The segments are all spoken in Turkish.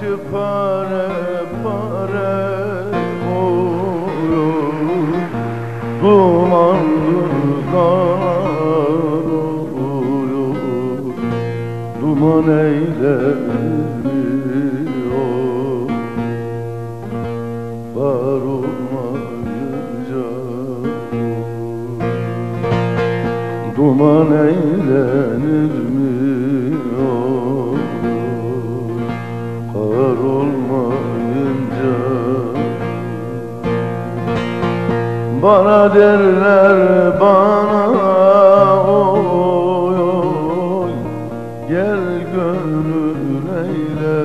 başı pare pare olur, dumanlı kar olur. Duman eyler mi o var olmayınca? Duman eylenir mi o kar olmayınca? Bana derler bana oy oy, gel gönül eyle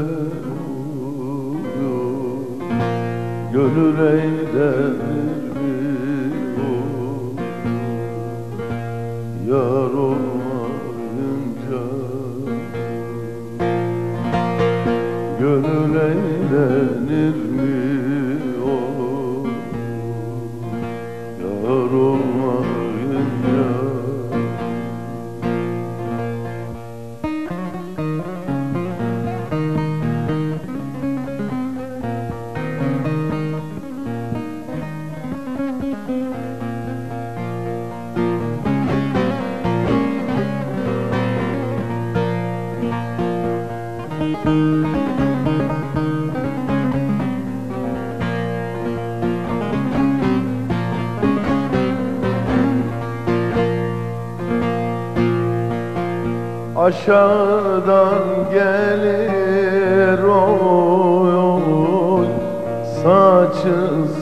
oy oy. Gönül eylenir mi o yar olmayınca? Gönül eğlenir mi o yar olmayınca? Aşağıdan gelir oy oy, saçı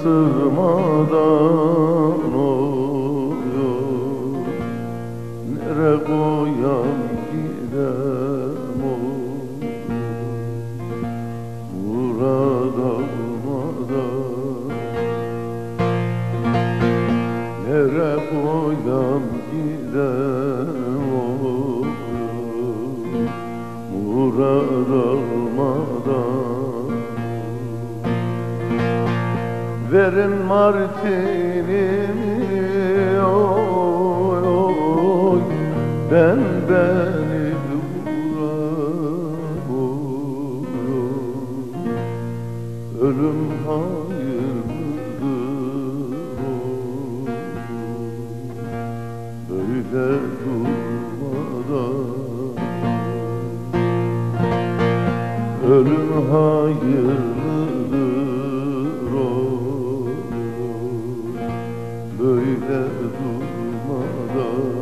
sığmadan oy oy. Nere koyam gidem oy, Murad almadan. Nere koyam gidem oy, Murad almadan. Verin martinimi oy oy, ben beni vuram oy oy. Ölüm hayırlıdır oy, böyle durmadan. Ölüm hayırlıdır oy, böyle durmadan.